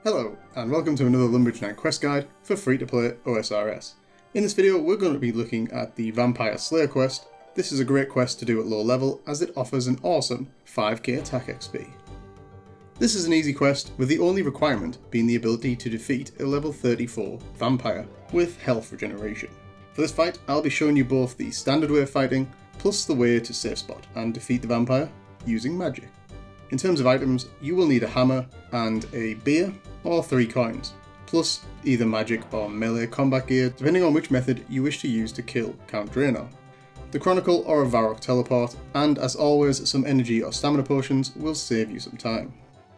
Hello, and welcome to another Lumbridge Night Quest Guide for free-to-play OSRS. In this video, we're going to be looking at the Vampyre Slayer quest. This is a great quest to do at low level, as it offers an awesome 5k attack XP. This is an easy quest, with the only requirement being the ability to defeat a level 34 vampire with health regeneration. For this fight, I'll be showing you both the standard way of fighting, plus the way to safe spot and defeat the vampire using magic. In terms of items, you will need a hammer and a beer, or 3 coins, plus either magic or melee combat gear, depending on which method you wish to use to kill Count Draynor. The chronicle or a Varrock Teleport, and as always some energy or stamina potions will save you some time.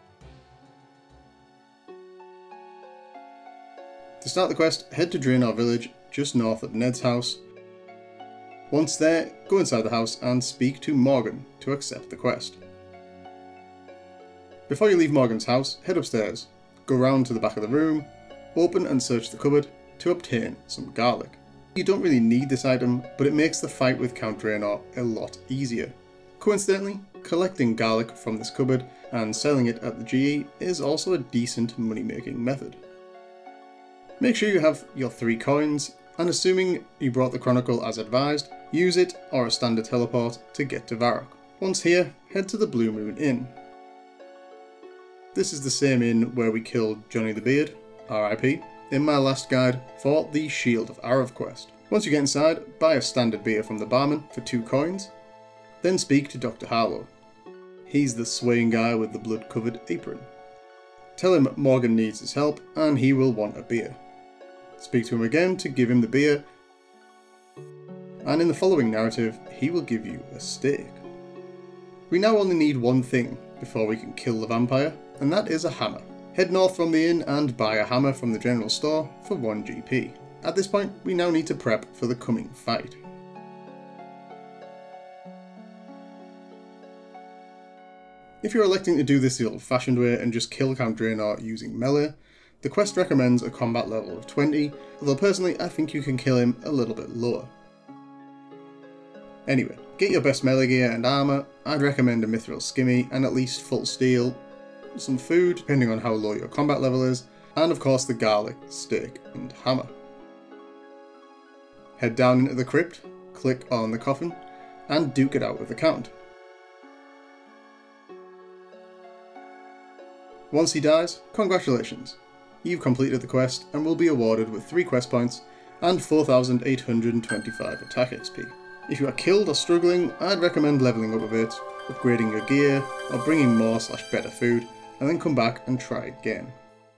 To start the quest, head to Draynor village, just north of Ned's house. Once there, go inside the house and speak to Morgan to accept the quest. Before you leave Morgan's house, head upstairs, go round to the back of the room, open and search the cupboard to obtain some garlic. You don't really need this item, but it makes the fight with Count Draynor a lot easier. Coincidentally, collecting garlic from this cupboard and selling it at the GE is also a decent money making method. Make sure you have your 3 coins, and assuming you brought the chronicle as advised, use it or a standard teleport to get to Varrock. Once here, head to the Blue Moon Inn. This is the same inn where we killed Johnny the Beard, RIP, in my last guide for the Shield of Arav quest. Once you get inside, buy a standard beer from the barman for 2 coins, then speak to Dr. Harlow. He's the swaying guy with the blood-covered apron. Tell him Morgan needs his help and he will want a beer. Speak to him again to give him the beer, and in the following narrative, he will give you a steak. We now only need one thing before we can kill the vampire, and that is a hammer. Head north from the inn and buy a hammer from the general store for 1 GP. At this point, we now need to prep for the coming fight. If you're electing to do this the old-fashioned way and just kill Count Draynor using melee, the quest recommends a combat level of 20, although personally I think you can kill him a little bit lower. Anyway, get your best melee gear and armour. I'd recommend a mithril skimmy and at least full steel, some food depending on how low your combat level is, and of course the garlic, steak and hammer. Head down into the crypt, click on the coffin, and duke it out with the Count. Once he dies, congratulations! You've completed the quest and will be awarded with 3 quest points and 4,825 attack XP. If you are killed or struggling, I'd recommend leveling up a bit, upgrading your gear, or bringing more/better food, and then come back and try again.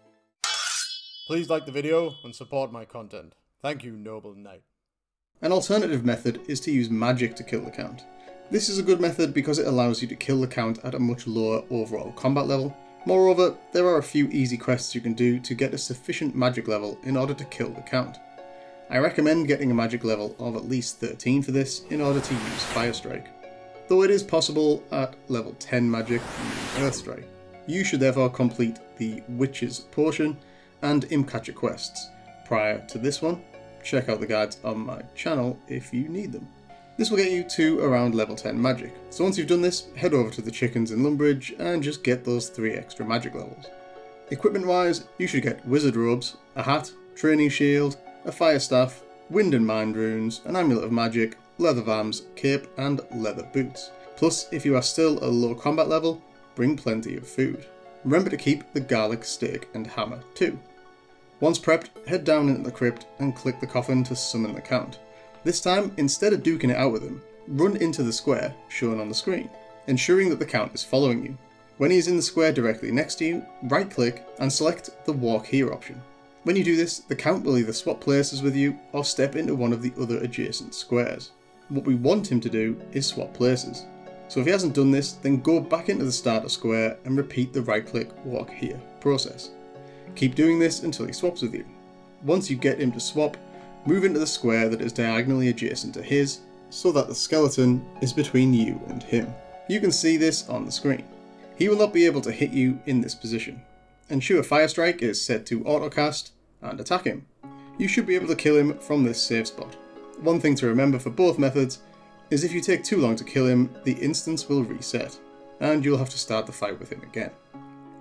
Please like the video and support my content. Thank you, noble knight. An alternative method is to use magic to kill the Count. This is a good method because it allows you to kill the Count at a much lower overall combat level. Moreover, there are a few easy quests you can do to get a sufficient magic level in order to kill the Count. I recommend getting a magic level of at least 13 for this in order to use Fire Strike, though it is possible at level 10 magic using Earth Strike. You should therefore complete the Witch's Potion and Imcatcher quests prior to this one. Check out the guides on my channel if you need them. This will get you to around level 10 magic, so once you've done this, head over to the chickens in Lumbridge and just get those 3 extra magic levels. Equipment wise, you should get wizard robes, a hat, training shield, a fire staff, wind and mind runes, an amulet of magic, leather vams, cape and leather boots. Plus, if you are still a low combat level, bring plenty of food. Remember to keep the garlic, steak and hammer too. Once prepped, head down into the crypt and click the coffin to summon the Count. This time, instead of duking it out with him, run into the square shown on the screen, ensuring that the Count is following you. When he is in the square directly next to you, right click and select the walk here option. When you do this, the Count will either swap places with you or step into one of the other adjacent squares. What we want him to do is swap places. So if he hasn't done this, then go back into the starter square and repeat the right click walk here process. Keep doing this until he swaps with you. Once you get him to swap, move into the square that is diagonally adjacent to his, so that the skeleton is between you and him. You can see this on the screen. He will not be able to hit you in this position. Ensure Fire Strike is set to autocast and attack him. You should be able to kill him from this safe spot. One thing to remember for both methods is if you take too long to kill him, the instance will reset, and you'll have to start the fight with him again.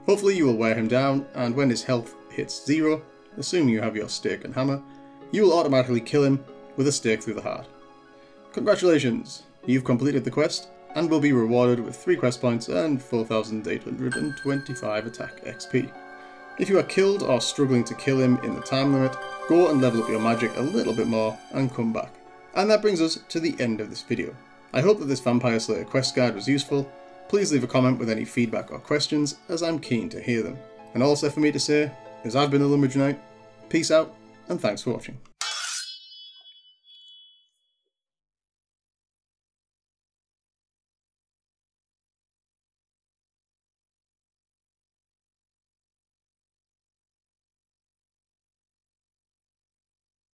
Hopefully you will wear him down, and when his health hits 0, assuming you have your stake and hammer, you will automatically kill him with a stake through the heart. Congratulations! You've completed the quest, and will be rewarded with 3 quest points and 4,825 attack XP. If you are killed or struggling to kill him in the time limit, go and level up your magic a little bit more and come back. And that brings us to the end of this video. I hope that this Vampyre Slayer quest guide was useful. Please leave a comment with any feedback or questions, as I'm keen to hear them. And all that's left for me to say is I've been the Lumbridge Knight, peace out, and thanks for watching.